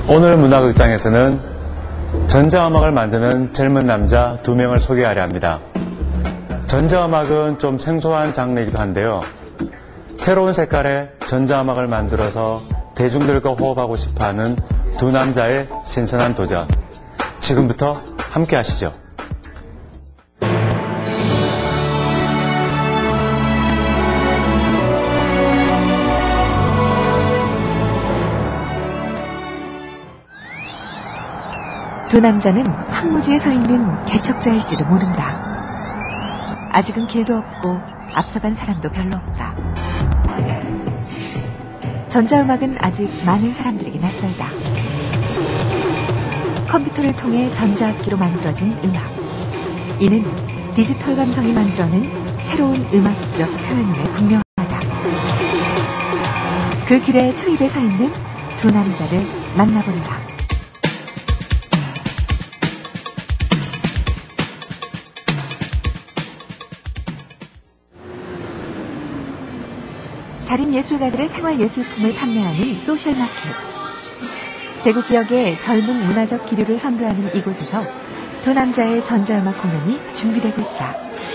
오늘 문화극장에서는 전자음악을 만드는 젊은 남자 2명을 소개하려 합니다. 전자음악은 좀 생소한 장르이기도 한데요. 새로운 색깔의 전자음악을 만들어서 대중들과 호흡하고 싶어하는 두 남자의 신선한 도전. 지금부터 함께 하시죠. 두 남자는 황무지에 서 있는 개척자일지도 모른다. 아직은 길도 없고 앞서간 사람도 별로 없다. 전자음악은 아직 많은 사람들에게 낯설다. 컴퓨터를 통해 전자악기로 만들어진 음악. 이는 디지털 감성이 만들어낸 새로운 음악적 표현임에 분명하다. 그 길에 초입에 서 있는 두 남자를 만나본다. 자립예술가들의 생활예술품을 판매하는 소셜마켓. 대구 지역의 젊은 문화적 기류를 선도하는 이곳에서 두 남자의 전자음악 공연이 준비되고 있다.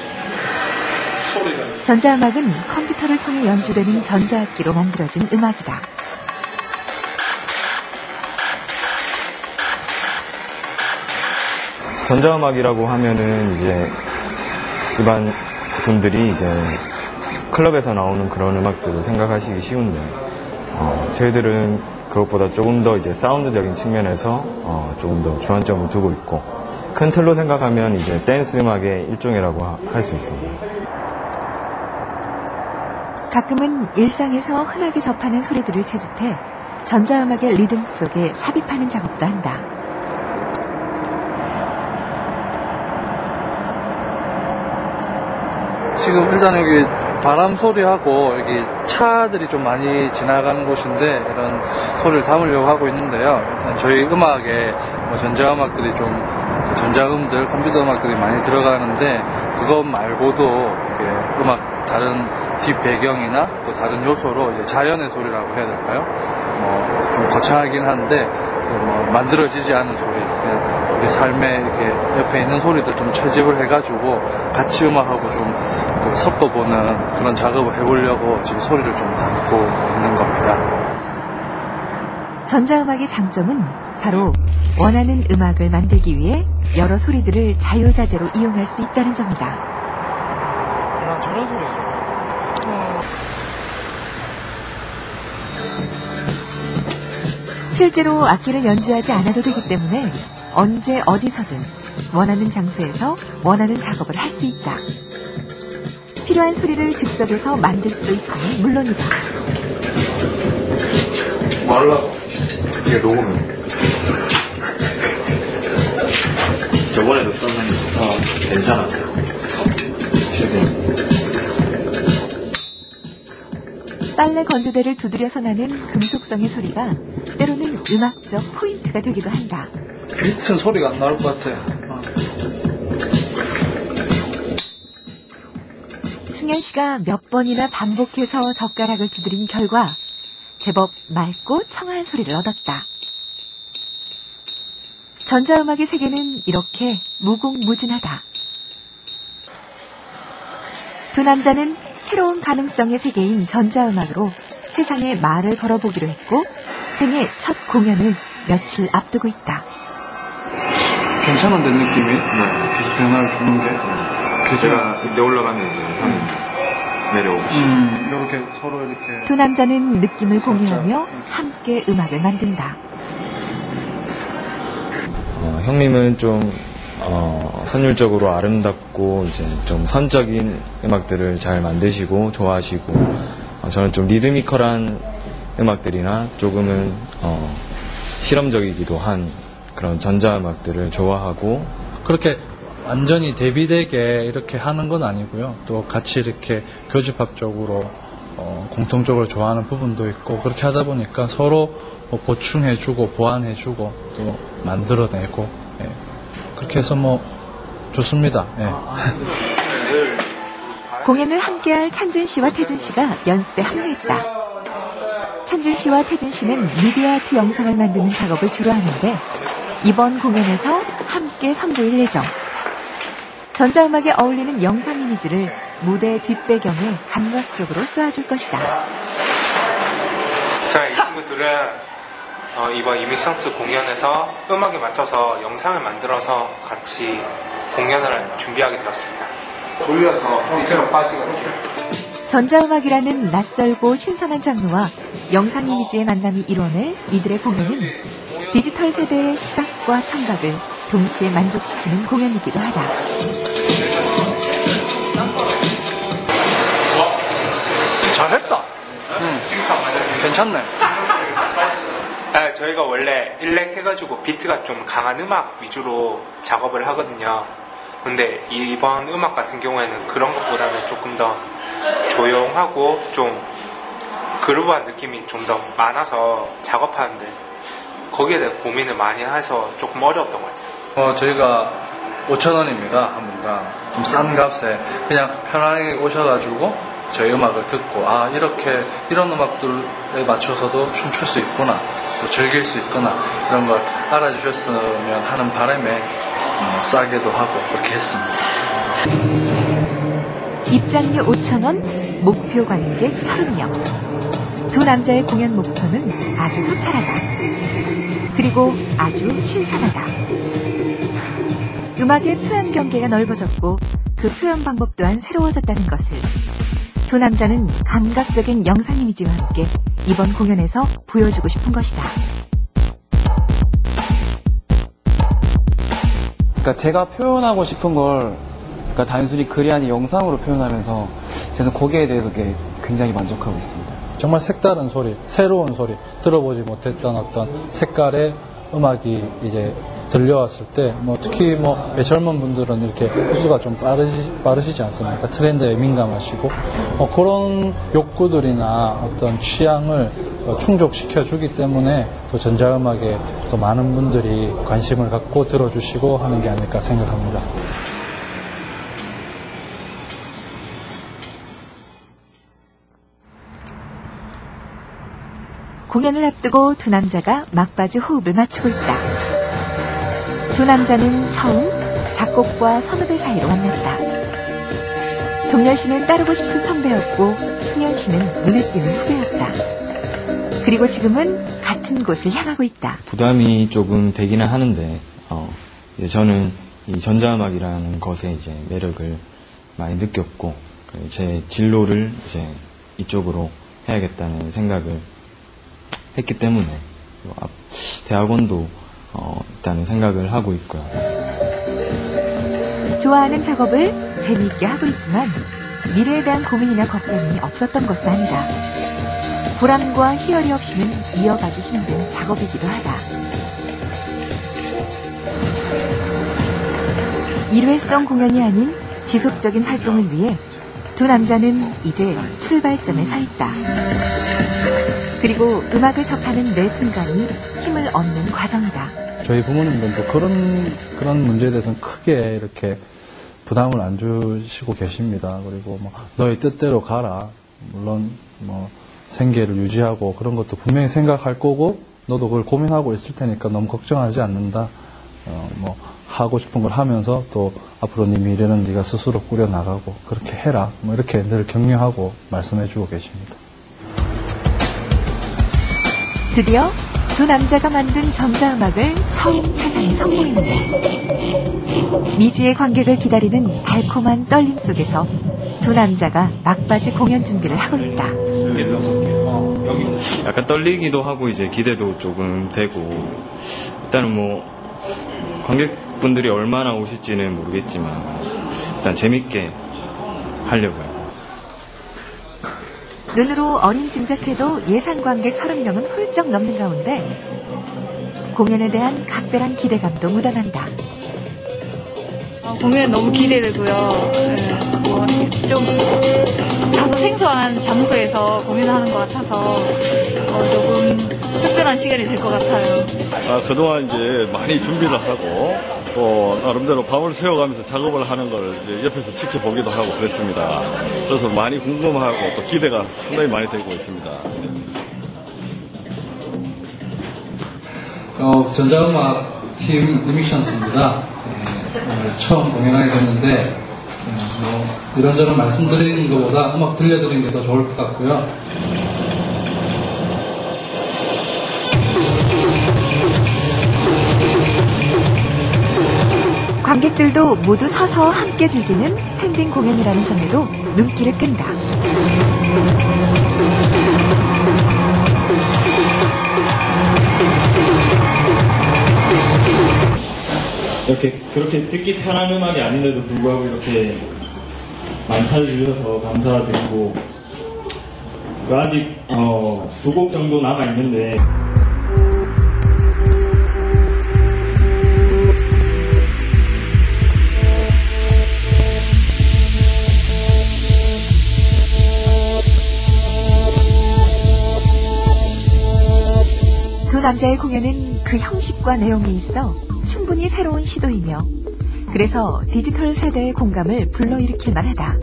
전자음악은 컴퓨터를 통해 연주되는 전자악기로 만들어진 음악이다. 전자음악이라고 하면은 이제 일반 분들이 이제 클럽에서 나오는 그런 음악들을 생각하시기 쉬운데 저희들은 그것보다 조금 더 이제 사운드적인 측면에서 조금 더 주안점을 두고 있고 큰 틀로 생각하면 이제 댄스 음악의 일종이라고 할 수 있습니다. 가끔은 일상에서 흔하게 접하는 소리들을 채집해 전자음악의 리듬 속에 삽입하는 작업도 한다. 지금 일단 여기 바람 소리하고 여기 차들이 좀 많이 지나가는 곳인데 이런 소리를 담으려고 하고 있는데요. 일단 저희 음악에 전자음악들이 좀 전자음들, 컴퓨터 음악들이 많이 들어가는데 그것 말고도 이렇게 음악 다른 뒷 배경이나 또 다른 요소로 이제 자연의 소리라고 해야 될까요? 좀 거창하긴 한데 만들어지지 않은 소리, 우리 삶에 이렇게 옆에 있는 소리들 좀 채집을 해가지고 같이 음악하고 좀 섞어보는 그런 작업을 해보려고 지금 소리를 좀 담고 있는 겁니다. 전자음악의 장점은 바로 원하는 음악을 만들기 위해 여러 소리들을 자유자재로 이용할 수 있다는 점이다. 저런 소리죠. 실제로 악기를 연주하지 않아도 되기 때문에 언제 어디서든 원하는 장소에서 원하는 작업을 할 수 있다. 필요한 소리를 즉석에서 만들 수도 있으니 물론이다. 말라고 이게 녹으면 저번에도 썼는데 괜찮았어요. 빨래 건조대를 두드려서 나는 금속성의 소리가 때로는 음악적 포인트가 되기도 한다. 비트는 소리가 안 나올 것 같아. 승현 씨가 몇 번이나 반복해서 젓가락을 두드린 결과 제법 맑고 청아한 소리를 얻었다. 전자음악의 세계는 이렇게 무궁무진하다. 두 남자는 새로운 가능성의 세계인 전자음악으로 세상에 말을 걸어보기로 했고 생애 첫 공연을 며칠 앞두고 있다. 괜찮은데 느낌이? 계속 변화를 주는 게. 제가 이때 올라가면 내려오고 이렇게 서로 이렇게. 두 남자는 느낌을 공유하며 함께 음악을 만든다. 형님은 좀 선율적으로 아름답고 이제 좀 선적인 음악들을 잘 만드시고 좋아하시고 저는 좀 리드미컬한 음악들이나 조금은 실험적이기도 한 그런 전자음악들을 좋아하고 그렇게 완전히 대비되게 이렇게 하는 건 아니고요. 또 같이 이렇게 교집합적으로 공통적으로 좋아하는 부분도 있고 그렇게 하다 보니까 서로 보충해주고 보완해주고 또 만들어내고 그렇게 해서 좋습니다. 공연을 함께할 찬준 씨와 태준 씨가 연습에 합류했다. 찬준 씨와 태준 씨는 미디어 아트 영상을 만드는 작업을 주로 하는데 이번 공연에서 함께 선보일 예정. 전자음악에 어울리는 영상 이미지를 무대 뒷배경에 감각적으로 쏘아줄 것이다. 자, 이 친구들은 이번 이미션스 공연에서 음악에 맞춰서 영상을 만들어서 같이 공연을 준비하게 되었습니다. 돌려서 이대로 빠지거든요. 전자음악이라는 낯설고 신선한 장르와 영상 이미지의 만남이 이뤄낼 이들의 공연은 디지털 세대의 시각과 청각을 동시에 만족시키는 공연이기도 하다. 잘했다. 괜찮네. 저희가 원래 일렉 해가지고 비트가 좀 강한 음악 위주로 작업을 하거든요. 근데 이번 음악 같은 경우에는 그런 것보다는 조금 더 조용하고 좀 그루브한 느낌이 좀 더 많아서 작업하는데 거기에 대해 고민을 많이 해서 조금 어려웠던 것 같아요. 저희가 5,000원입니다. 한 분당. 좀 싼 값에 그냥 편안하게 오셔가지고 저희 음악을 듣고 이렇게 이런 음악들에 맞춰서도 춤출 수 있구나, 또 즐길 수 있구나, 이런 걸 알아주셨으면 하는 바람에 싸게도 하고 그렇게 했습니다. 입장료 5,000원, 목표 관객 30명. 두 남자의 공연 목표는 아주 소탈하다. 그리고 아주 신선하다. 음악의 표현 경계가 넓어졌고 그 표현 방법 또한 새로워졌다는 것을 두 남자는 감각적인 영상 이미지와 함께 이번 공연에서 보여주고 싶은 것이다. 그러니까 제가 표현하고 싶은 걸 단순히 글이 아닌 영상으로 표현하면서 저는 거기에 대해서 굉장히 만족하고 있습니다. 정말 색다른 소리, 새로운 소리, 들어보지 못했던 어떤 색깔의 음악이 이제 들려왔을 때, 특히 젊은 분들은 이렇게 흡수가 좀 빠르시지 않습니까? 트렌드에 민감하시고, 그런 욕구들이나 어떤 취향을 충족시켜주기 때문에 또 전자음악에 또 많은 분들이 관심을 갖고 들어주시고 하는 게 아닐까 생각합니다. 공연을 앞두고 두 남자가 막바지 호흡을 맞추고 있다. 두 남자는 처음 작곡과 선후배 사이로 만났다. 종렬 씨는 따르고 싶은 선배였고 승현 씨는 눈에 띄는 후배였다. 그리고 지금은 같은 곳을 향하고 있다. 부담이 조금 되기는 하는데 이제 저는 이 전자음악이라는 것에 이제 매력을 많이 느꼈고 제 진로를 이제 이쪽으로 해야겠다는 생각을 했기 때문에 대학원도 있다는 생각을 하고 있고요. 좋아하는 작업을 재미있게 하고 있지만 미래에 대한 고민이나 걱정이 없었던 것은 아니다. 보람과 희열이 없이는 이어가기 힘든 작업이기도 하다. 일회성 공연이 아닌 지속적인 활동을 위해 두 남자는 이제 출발점에 서 있다. 그리고 음악을 접하는 매 순간이 힘을 얻는 과정이다. 저희 부모님들도 그런 문제에 대해서는 크게 이렇게 부담을 안 주시고 계십니다. 그리고 너의 뜻대로 가라. 물론 생계를 유지하고 그런 것도 분명히 생각할 거고 너도 그걸 고민하고 있을 테니까 너무 걱정하지 않는다. 하고 싶은 걸 하면서 또 앞으로 네 미래는 네가 스스로 꾸려나가고 그렇게 해라. 이렇게 늘 격려하고 말씀해주고 계십니다. 드디어 두 남자가 만든 전자음악을 처음 세상에 선보이는데 미지의 관객을 기다리는 달콤한 떨림 속에서 두 남자가 막바지 공연 준비를 하고 있다. 약간 떨리기도 하고 이제 기대도 조금 되고 일단은 관객분들이 얼마나 오실지는 모르겠지만 일단 재밌게 하려고요. 눈으로 어림짐작해도 예상 관객 30명은 훌쩍 넘는 가운데 공연에 대한 각별한 기대감도 묻어난다. 공연 너무 기대되고요. 좀 다소 생소한 장소에서 공연하는 것 같아서 조금 특별한 시간이 될 것 같아요. 그동안 이제 많이 준비를 하고 또 나름대로 밤을 새워가면서 작업을 하는 걸 이제 옆에서 지켜보기도 하고 그랬습니다. 그래서 많이 궁금하고 또 기대가 상당히 많이 되고 있습니다. 전자음악 팀 이미션스입니다. 오늘 처음 공연하게 됐는데 이런저런 말씀드리는 것보다 음악 들려드리는 게 더 좋을 것 같고요. 관객들도 모두 서서 함께 즐기는 스탠딩 공연이라는 점에도 눈길을 끈다. 그렇게 듣기 편한 음악이 아닌데도 불구하고 이렇게 많이 찾아주셔서 감사드리고, 아직 2곡 정도 남아 있는데. 두 남자의 공연은 그 형식과 내용이 있어 충분히 새로운 시도이며 그래서 디지털 세대의 공감을 불러일으킬 만하다.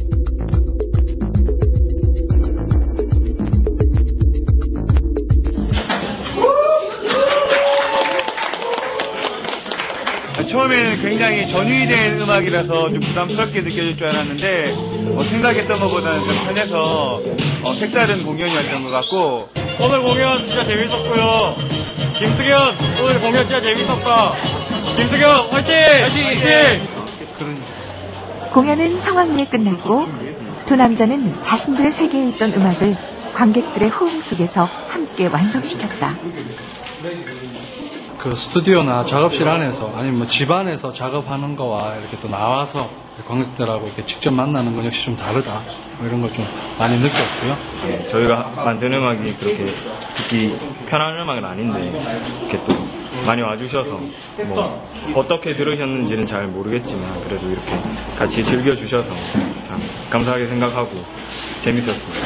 처음에는 굉장히 전위된 음악이라서 좀 부담스럽게 느껴질 줄 알았는데 생각했던 것보다는 좀 편해서 색다른 공연이었던 것 같고, 오늘 공연 진짜 재밌었고요. 김승현 오늘 공연 진짜 재밌었다. 김승현 화이팅! 화이팅! 공연은 성황리에 끝났고 두 남자는 자신들의 세계에 있던 음악을 관객들의 호응 속에서 함께 완성시켰다. 그 스튜디오나 작업실 안에서 아니면 집 안에서 작업하는 거와 이렇게 또 나와서 관객들하고 이렇게 직접 만나는 건 역시 좀 다르다. 이런 걸 좀 많이 느꼈고요. 네, 저희가 만든 음악이 그렇게 듣기 편한 음악은 아닌데 이렇게 또 많이 와주셔서 어떻게 들으셨는지는 잘 모르겠지만 그래도 이렇게 같이 즐겨주셔서 참 감사하게 생각하고 재밌었습니다.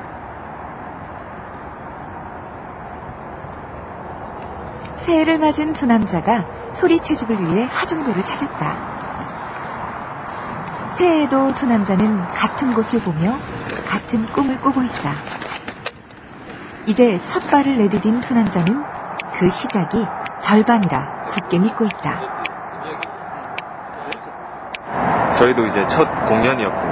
새해를 맞은 두 남자가 소리 채집을 위해 하중도를 찾았다. 새해에도 두 남자는 같은 곳을 보며 같은 꿈을 꾸고 있다. 이제 첫 발을 내디딘 두 남자는 그 시작이 절반이라 굳게 믿고 있다. 저희도 이제 첫 공연이었고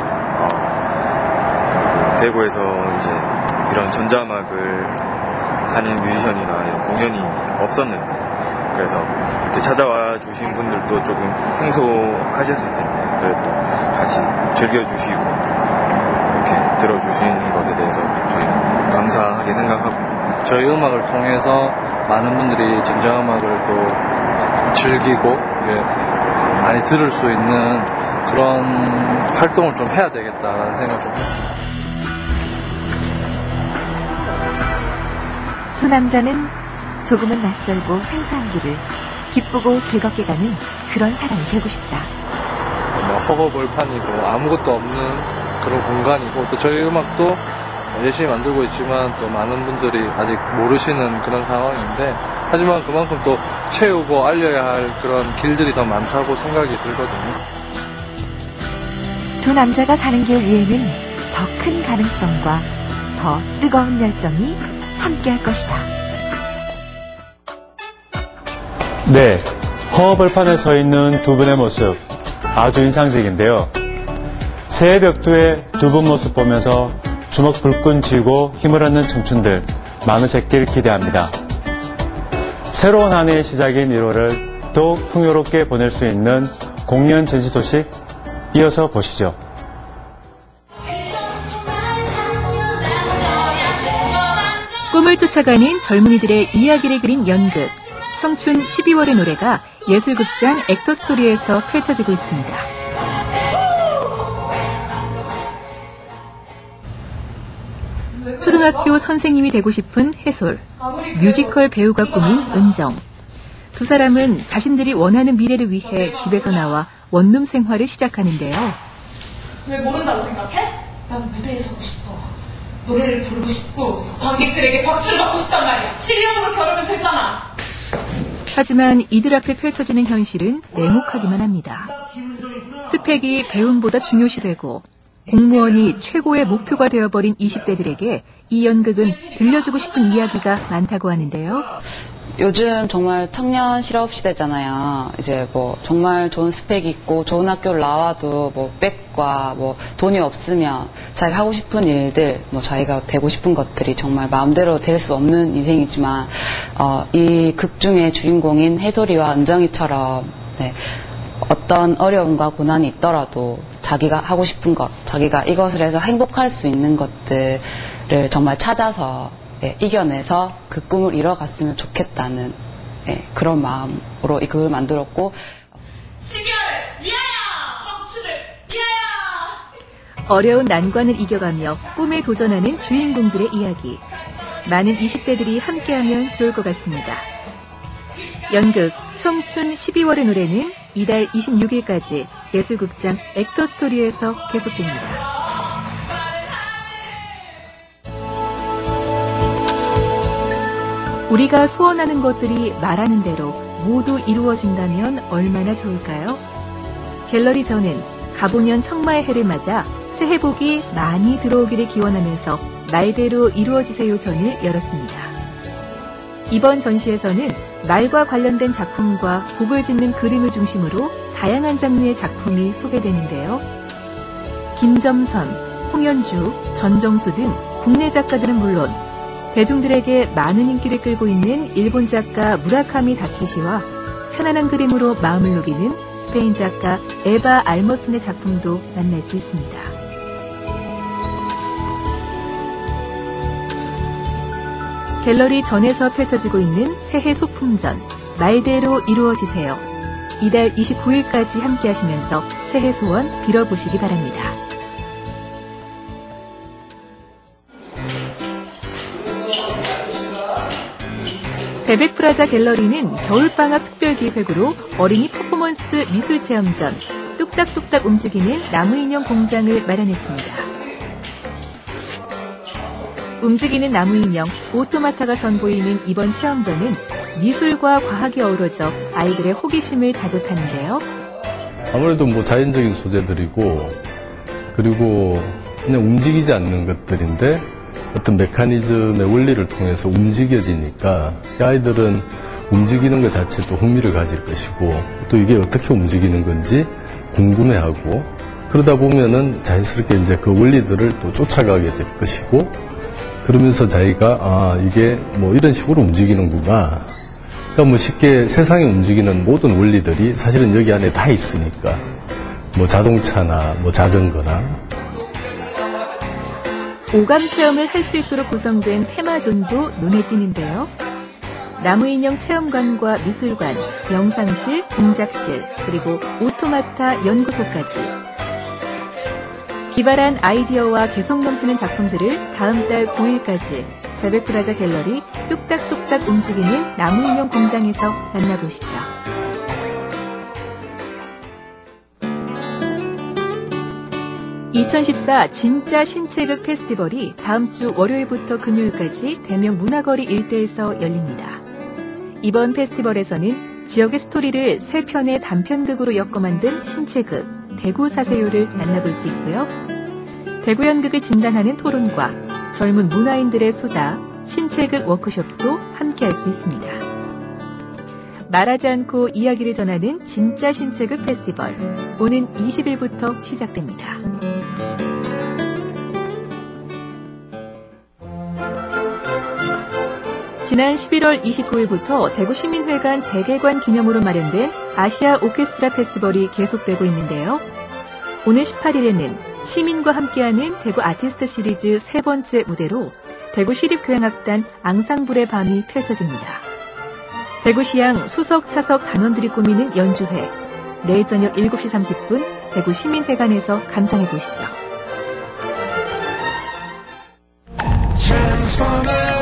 대구에서 이제 이런 전자음악을 하는 뮤지션이나 이런 공연이 없었는데 그래서 이렇게 찾아와 주신 분들도 조금 생소하셨을 텐데 그래도 같이 즐겨주시고 이렇게 들어주신 것에 대해서 저희는 감사하게 생각하고, 저희 음악을 통해서 많은 분들이 전자음악을 또 즐기고 많이 들을 수 있는 그런 활동을 좀 해야 되겠다라는 생각을 좀 했습니다. 두 남자는 조금은 낯설고 생소한 길을 기쁘고 즐겁게 가는 그런 사람이 되고 싶다. 허허벌판이고 아무것도 없는 그런 공간이고, 또 저희 음악도 열심히 만들고 있지만 또 많은 분들이 아직 모르시는 그런 상황인데, 하지만 그만큼 또 채우고 알려야 할 그런 길들이 더 많다고 생각이 들거든요. 두 남자가 가는 길 위에는 더 큰 가능성과 더 뜨거운 열정이 함께할 것이다. 네, 허허벌판에 서 있는 두 분의 모습 아주 인상적인데요. 새해 벽두에 두 분 모습 보면서 주먹 불끈 쥐고 힘을 얻는 청춘들 많으셨길 기대합니다. 새로운 한 해의 시작인 1월을 더욱 풍요롭게 보낼 수 있는 공연 전시 소식 이어서 보시죠. 꿈을 쫓아가는 젊은이들의 이야기를 그린 연극 청춘 12월의 노래가 예술극장 액터스토리에서 펼쳐지고 있습니다. 초등학교 선생님이 되고 싶은 해솔, 뮤지컬 배우가 꾸민 은정. 두 사람은 자신들이 원하는 미래를 위해 집에서 나와 원룸 생활을 시작하는데요. 왜 모른다고 생각해? 난 무대에 서고 싶어. 노래를 부르고 싶고 관객들에게 박수를 받고 싶단 말이야. 실력으로 겨루면 되잖아. 하지만 이들 앞에 펼쳐지는 현실은 냉혹하기만 합니다. 스펙이 배움보다 중요시되고 공무원이 최고의 목표가 되어버린 20대들에게 이 연극은 들려주고 싶은 이야기가 많다고 하는데요. 요즘 정말 청년 실업 시대잖아요. 이제 뭐 정말 좋은 스펙이 있고 좋은 학교를 나와도 뭐 백과 뭐 돈이 없으면 자기가 하고 싶은 일들, 뭐 자기가 되고 싶은 것들이 정말 마음대로 될 수 없는 인생이지만 이 극 중의 주인공인 해솔이와 은정이처럼 네, 어떤 어려움과 고난이 있더라도 자기가 하고 싶은 것, 자기가 이것을 해서 행복할 수 있는 것들을 정말 찾아서 이겨내서 그 꿈을 이뤄갔으면 좋겠다는 그런 마음으로 이 극을 만들었고, 시결을 위하여! 청춘을 위하여! 어려운 난관을 이겨가며 꿈에 도전하는 주인공들의 이야기. 많은 20대들이 함께하면 좋을 것 같습니다. 연극 청춘 12월의 노래는 이달 26일까지 예술극장 액터스토리에서 계속됩니다. 우리가 소원하는 것들이 말하는 대로 모두 이루어진다면 얼마나 좋을까요? 갤러리 전은 가보년 청마의 해를 맞아 새해 복이 많이 들어오기를 기원하면서 말대로 이루어지세요 전을 열었습니다. 이번 전시에서는 말과 관련된 작품과 복을 짓는 그림을 중심으로 다양한 장르의 작품이 소개되는데요. 김점선, 홍현주, 전정수 등 국내 작가들은 물론 대중들에게 많은 인기를 끌고 있는 일본 작가 무라카미 다케시와 편안한 그림으로 마음을 녹이는 스페인 작가 에바 알머슨의 작품도 만날 수 있습니다. 갤러리 전에서 펼쳐지고 있는 새해 소품전, 말대로 이루어지세요. 이달 29일까지 함께하시면서 새해 소원 빌어보시기 바랍니다. 베백프라자 갤러리는 겨울방학 특별기획으로 어린이 퍼포먼스 미술체험전 뚝딱뚝딱 움직이는 나무인형 공장을 마련했습니다. 움직이는 나무인형 오토마타가 선보이는 이번 체험전은 미술과 과학이 어우러져 아이들의 호기심을 자극하는데요. 아무래도 뭐 자연적인 소재들이고 그리고 그냥 움직이지 않는 것들인데 어떤 메커니즘의 원리를 통해서 움직여지니까 아이들은 움직이는 것 자체도 흥미를 가질 것이고 또 이게 어떻게 움직이는 건지 궁금해하고 그러다 보면은 자연스럽게 이제 그 원리들을 또 쫓아가게 될 것이고 그러면서 자기가 이게 뭐 이런 식으로 움직이는구나. 그러니까 뭐 쉽게 세상에 움직이는 모든 원리들이 사실은 여기 안에 다 있으니까 뭐 자동차나 뭐 자전거나 오감 체험을 할 수 있도록 구성된 테마존도 눈에 띄는데요. 나무인형 체험관과 미술관, 영상실, 공작실, 그리고 오토마타 연구소까지 기발한 아이디어와 개성 넘치는 작품들을 다음 달 9일까지 베백프라자 갤러리 뚝딱뚝딱 움직이는 나무인형 공장에서 만나보시죠. (2014) 진짜 신체극 페스티벌이 다음 주 월요일부터 금요일까지 대명 문화거리 일대에서 열립니다. 이번 페스티벌에서는 지역의 스토리를 3편의 단편극으로 엮어 만든 신체극 대구 사세요를 만나볼 수 있고요. 대구 연극을 진단하는 토론과 젊은 문화인들의 수다, 신체극 워크숍도 함께할 수 있습니다. 말하지 않고 이야기를 전하는 진짜 신체극 페스티벌, 오는 20일부터 시작됩니다. 지난 11월 29일부터 대구시민회관 재개관 기념으로 마련된 아시아 오케스트라 페스티벌이 계속되고 있는데요. 오늘 18일에는 시민과 함께하는 대구 아티스트 시리즈 3번째 무대로 대구시립교향악단 앙상블의 밤이 펼쳐집니다. 대구시양 수석 차석 단원들이 꾸미는 연주회, 내일 저녁 7시 30분 대구시민회관에서 감상해 보시죠.